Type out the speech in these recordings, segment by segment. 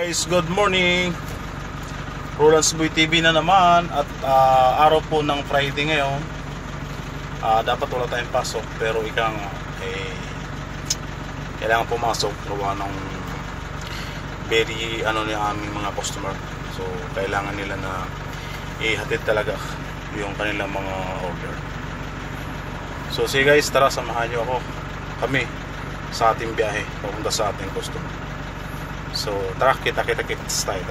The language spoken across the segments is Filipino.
guys, good morning. Roland's Boy TV na naman. At araw po ng Friday ngayon. Dapat wala tayong pasok, pero kailangan pumasok gawa ng very ni aming mga customer. So kailangan nila na ihatid talaga yung kanilang mga order. So sige guys, tara samahan nyo kami sa ating biyahe papunta sa ating customer. So tara, kita-kits tayo.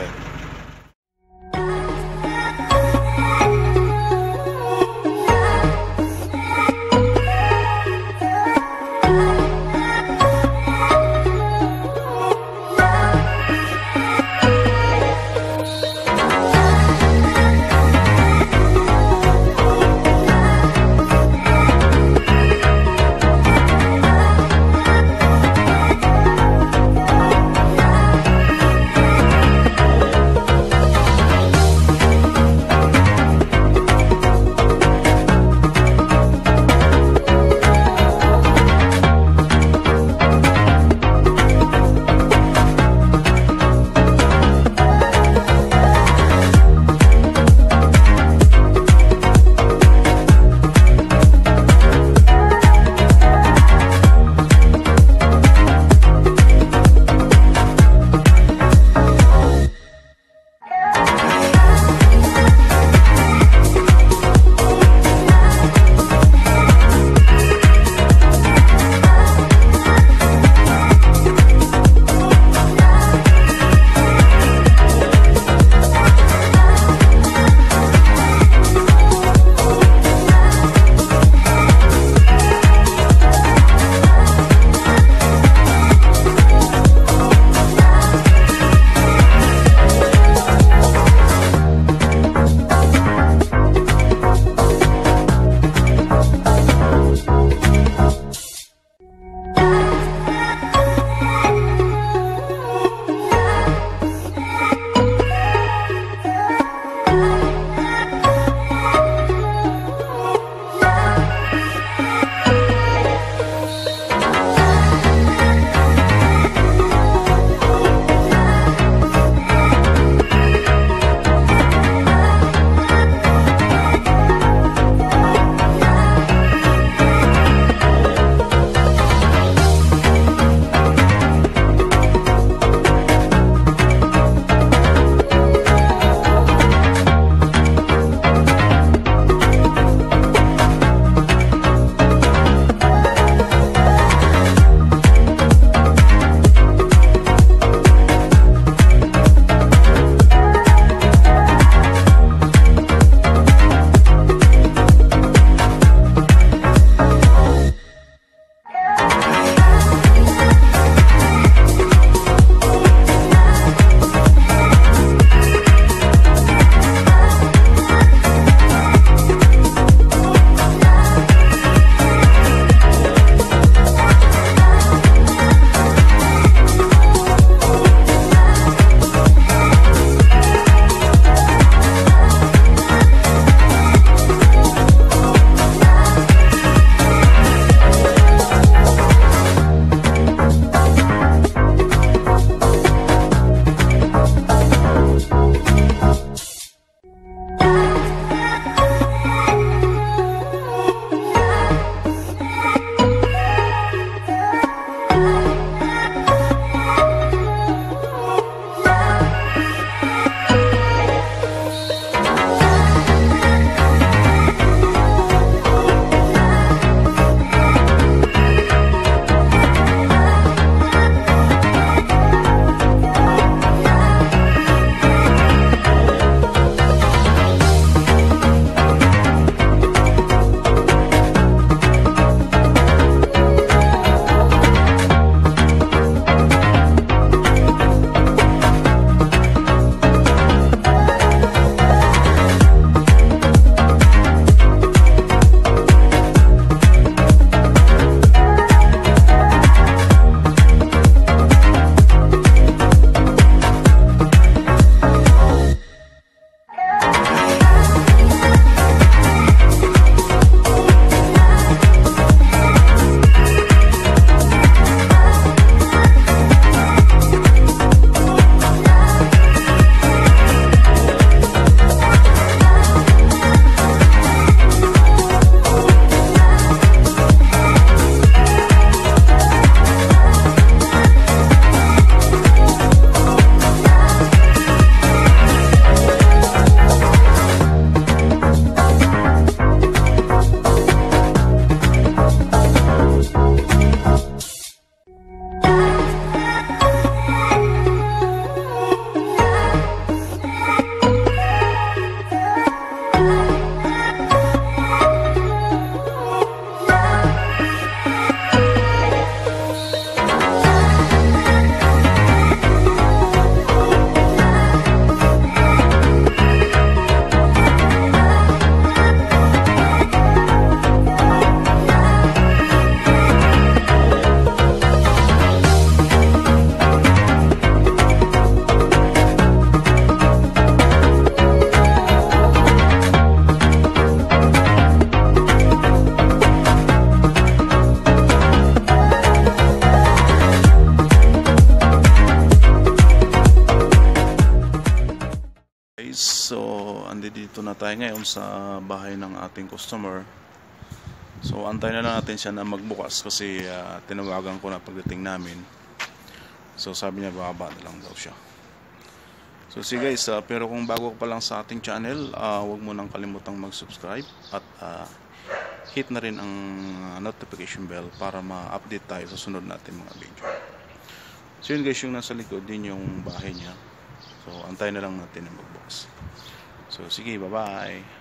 na tayo ngayon sa bahay ng ating customer. So antay na lang natin siya na magbukas kasi tinawagan ko na pagdating namin. So sabi niya bababa na lang daw siya. So sige guys, pero kung bago ka pa lang sa ating channel, huwag mo nang kalimutang mag-subscribe at hit na rin ang notification bell para ma-update tayo sa sunod natin mga video. So yun guys, yung nasa likod din yung bahay niya. So antay na lang natin na magbukas. So sige, bye bye.